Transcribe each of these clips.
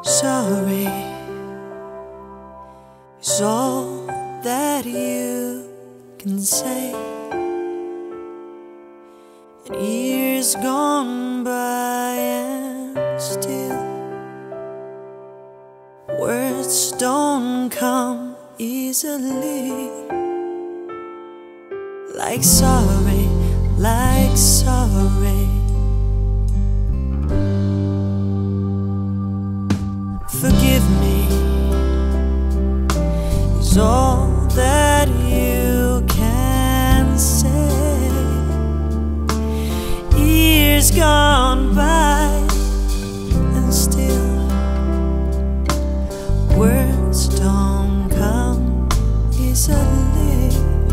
Sorry is all that you can say. And years gone by and still words don't come easily. Like sorry, like sorry. Forgive me is all that you can say. Years gone by and still words don't come easily.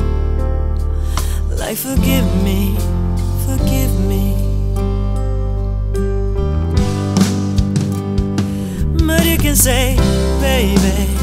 Like forgive me, forgive me. But you can say, baby,